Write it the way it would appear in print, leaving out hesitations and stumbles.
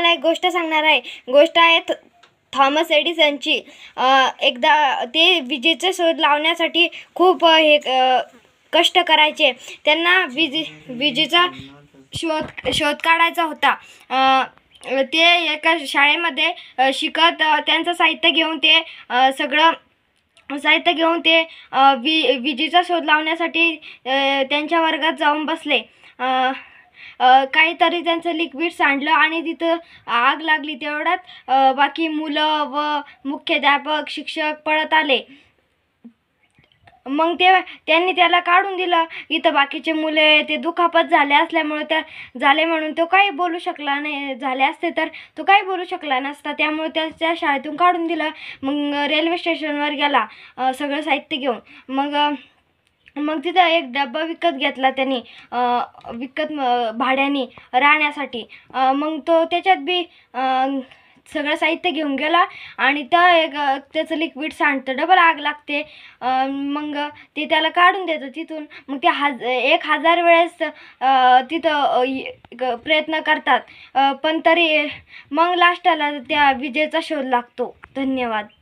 तुम्हाला एक गोष्ट सांगणार आहे. गोष्ट आहे थॉमस एडिसनची. एकदा ते विजेचा शोध लावण्यासाठी खूप कष्ट करायचे. त्यांना विजेचा शोध काढायचा होता. ते एका शाळेमध्ये शिकत त्यांचं साहित्य घेऊन ते विजेचा शोध लावण्यासाठी त्यांच्या वर्गात जाऊन बसले. काहीतरी त्यांचं लिक्विड सांडलं आणि तिथं आग लागली. तेवढ्यात बाकी मुलं व मुख्याध्यापक शिक्षक पळत आले. मग त्यांनी त्याला काढून दिलं. इथं बाकीचे मुले ते दुखापत झाले म्हणून तो काही बोलू शकला नाही. झाले असते तर तो काही बोलू शकला नसता. त्यामुळे त्या शाळेतून काढून दिलं. मग रेल्वे स्टेशनवर गेला सगळं साहित्य घेऊन. मग तिथं एक डब्बा विकत घेतला त्यांनी, भाड्याने राहण्यासाठी. मग तो त्याच्यात बी सगळं साहित्य घेऊन गेला आणि त्याचं लिक्विड सांडतं, डबल आग लागते. मग ते त्याला काढून देतं तिथून. मग ते 1000 वेळेस तिथं प्रयत्न करतात, पण तरी मग लास्टला त्या विजेचा शोध लागतो. धन्यवाद.